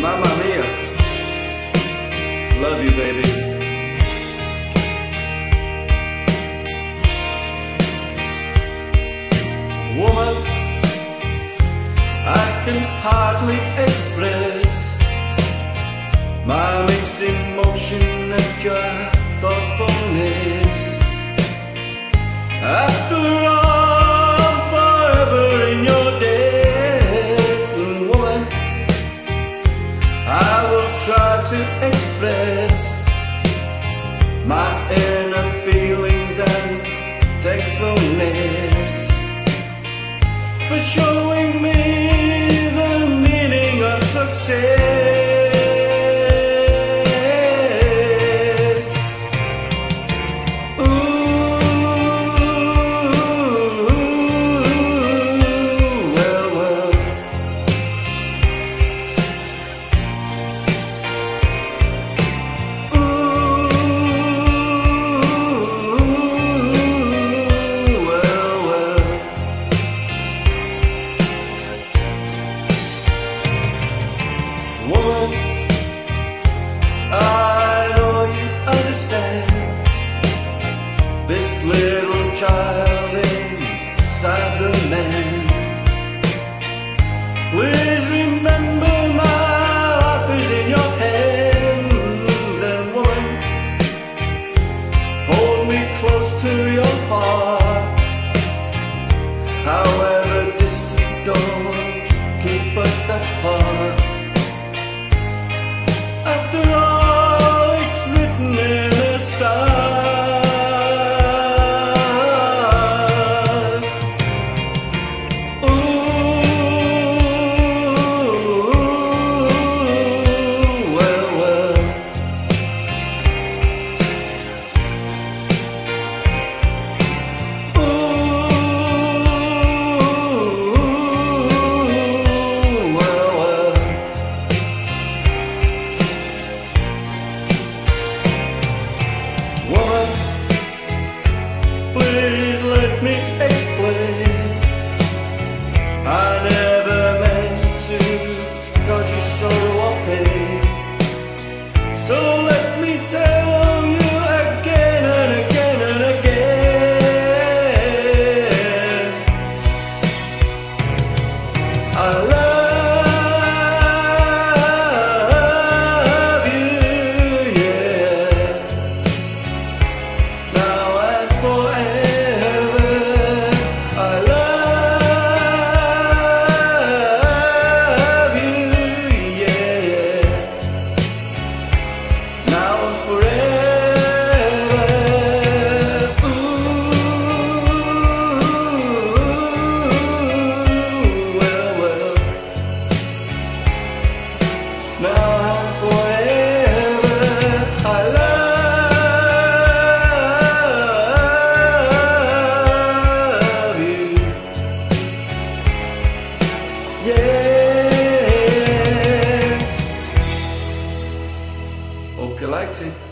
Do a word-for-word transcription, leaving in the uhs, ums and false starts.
Mamma mia, love you, baby. Woman, I can hardly express my mixed emotion at your thoughtfulness. After all, I'm forever in your debt, woman. I will try to express my inner feelings and thankfulness for showing me the meaning of success. Woman, I know you understand this little child inside the man. Please remember my life is in your hands, and woman, hold me close to your heart. However distant, don't keep us apart. After all, it's written in the stars. Ooh, well, well. Ooh, well, well. Woman, please let me explain. I never meant to cause you sorrow or pain. So let me tell you again and again and again, I love you, yeah. Now and forever, I love you, yeah. Now and forever, ooh, well, well. Now and forever, I love you, yeah. Hope you liked it.